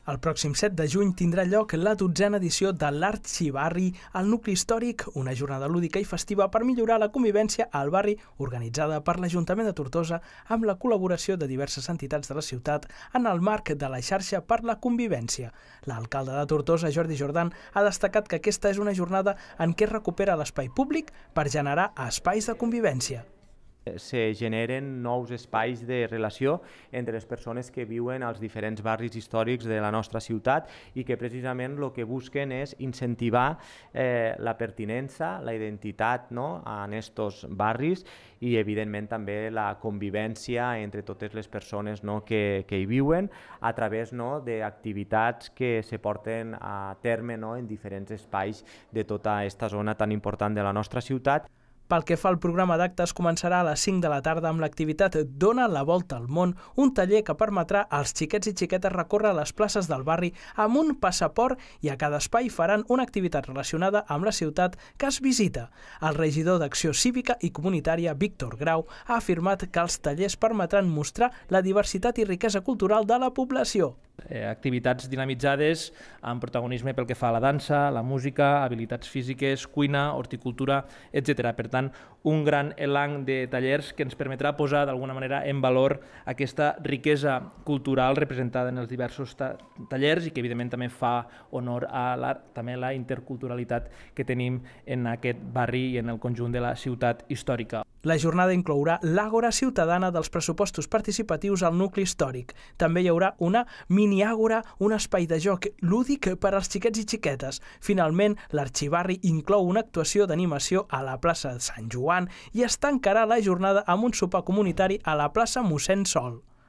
El pròxim 7 de juny tindrà lloc la 12a edició de l'Arxibarri al nucli històric, una jornada lúdica i festiva per millorar la convivència al barri, organitzada per l'Ajuntament de Tortosa amb la col·laboració de diverses entitats de la ciutat en el marc de la xarxa per la convivència. L'alcalde de Tortosa, Jordi Jordan, ha destacat que aquesta és una jornada en què es recupera l'espai públic per generar espais de convivència. Se generen nous espais de relació entre les persones que viuen als diferents barris històrics de la nostra ciutat i que precisament el que busquen és incentivar la pertinença, la identitat en aquests barris i evidentment també la convivència entre totes les persones que hi viuen a través d'activitats que se porten a terme en diferents espais de tota aquesta zona tan important de la nostra ciutat. Pel que fa al programa d'actes, començarà a les 5 de la tarda amb l'activitat Dona la volta al món, un taller que permetrà als xiquets i xiquetes recórrer les places del barri amb un passaport i a cada espai faran una activitat relacionada amb la ciutat que es visita. El regidor d'Acció Cívica i Comunitària, Víctor Grau, ha afirmat que els tallers permetran mostrar la diversitat i riquesa cultural de la població. Activitats dinamitzades amb protagonisme pel que fa a la dansa, la música, habilitats físiques, cuina, horticultura, etc. Per tant, un gran elang de tallers que ens permetrà posar d'alguna manera en valor aquesta riquesa cultural representada en els diversos tallers i que evidentment també fa honor a també la interculturalitat que tenim en aquest barri i en el conjunt de la ciutat històrica. La jornada inclourà l'àgora ciutadana dels pressupostos participatius al nucli històric. També hi haurà una mini-àgora, un espai de joc lúdic per als xiquets i xiquetes. Finalment, l'Arxibarri inclou una actuació d'animació a la plaça de Sant Joan i es tancarà la jornada amb un sopar comunitari a la plaça Mossèn Sol.